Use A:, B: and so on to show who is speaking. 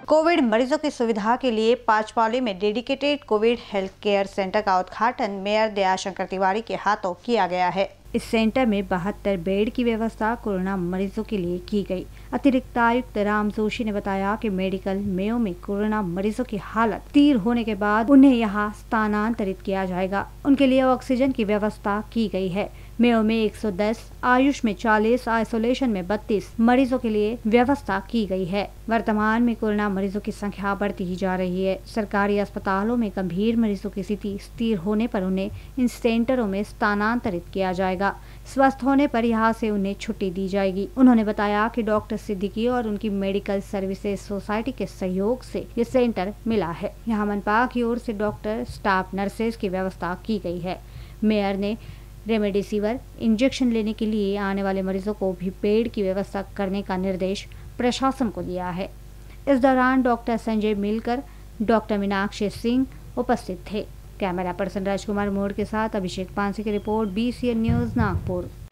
A: Covid मरीजों की सुविधा के लिए पांचपाली में dedicated covid health care centre का उद्घाटन मेयर दयाशंकर तिवारी के हाथों किया गया है। इस सेंटर में 72 बेड की व्यवस्था कोरोना मरीजों के लिए की गई। अतिरिक्त आयुक्त राम जोशी ने बताया कि मेडिकल मेयो में कोरोना मरीजों की हालत स्थिर होने के बाद उन्हें यहां स्थानांतरित किया जाएगा। उनके लिए ऑक्सीजन की व्यवस्था की गई है। मेयो में 110, आयुष में 40, आइसोलेशन में 32 मरीजों के लिए व्यवस्था की गई है। वर्तमान में कोरोना मरीजों की संख्या बढ़ती ही जा रही है। सरकारी अस्पतालों में गंभीर मरीजों की स्थिति स्थिर होने पर उन्हें इन सेंटरों में स्थानांतरित किया जाएगा। स्वस्थ होने पर यहाँ से उन्हें छुट्टी दी जाएगी। उन्होंने बताया कि डॉक्टर सिद्दीकी और उनकी मेडिकल सर्विसेज सोसाइटी के सहयोग से ये सेंटर मिला है। यहाँ मनपा की ओर से डॉक्टर, स्टाफ, नर्सेज की व्यवस्था की गई है। मेयर ने रेमडेसिविर इंजेक्शन लेने के लिए आने वाले मरीजों को भी बेड की व्यवस्था करने का निर्देश प्रशासन को दिया है। इस दौरान डॉक्टर संजय मिलकर, डॉक्टर मीनाक्षी सिंह उपस्थित थे। कैमरा पर्सन राजकुमार मोड़ के साथ अभिषेक पांसे की रिपोर्ट, BCN न्यूज, नागपुर।